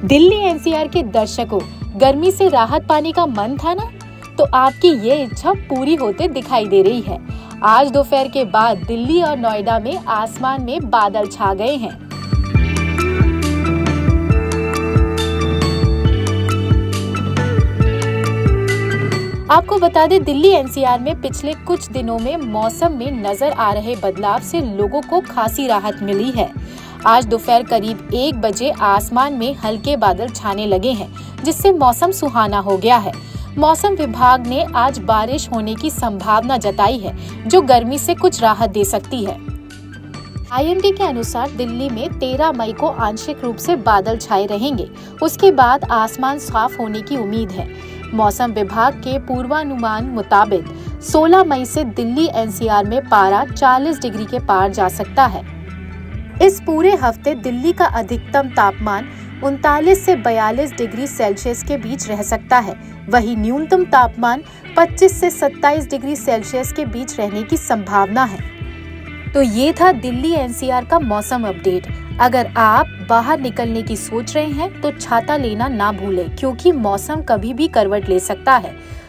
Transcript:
Delhi NCR के दर्शकों, गर्मी से राहत पाने का मन था ना? तो आपकी ये इच्छा पूरी होते दिखाई दे रही है। आज दोपहर के बाद दिल्ली और नोएडा में आसमान में बादल छा गए हैं। आपको बता दें, दिल्ली एनसीआर में पिछले कुछ दिनों में मौसम में नजर आ रहे बदलाव से लोगों को खासी राहत मिली है। आज दोपहर करीब 1 बजे आसमान में हल्के बादल छाने लगे हैं, जिससे मौसम सुहाना हो गया है। मौसम विभाग ने आज बारिश होने की संभावना जताई है, जो गर्मी से कुछ राहत दे सकती है। आईएमडी के अनुसार दिल्ली में 13 मई को आंशिक रूप से बादल छाए रहेंगे। उसके बाद आसमान साफ होने की उम्मीद है। मौसम विभाग के पूर्वानुमान मुताबिक 16 मई से दिल्ली एनसीआर में पारा 40 डिग्री के पार जा सकता है। इस पूरे हफ्ते दिल्ली का अधिकतम तापमान 39 से 42 डिग्री सेल्सियस के बीच रह सकता है। वहीं न्यूनतम तापमान 25 से 27 डिग्री सेल्सियस के बीच रहने की संभावना है। तो ये था दिल्ली एनसीआर का मौसम अपडेट। अगर आप बाहर निकलने की सोच रहे हैं तो छाता लेना ना भूलें, क्योंकि मौसम कभी भी करवट ले सकता है।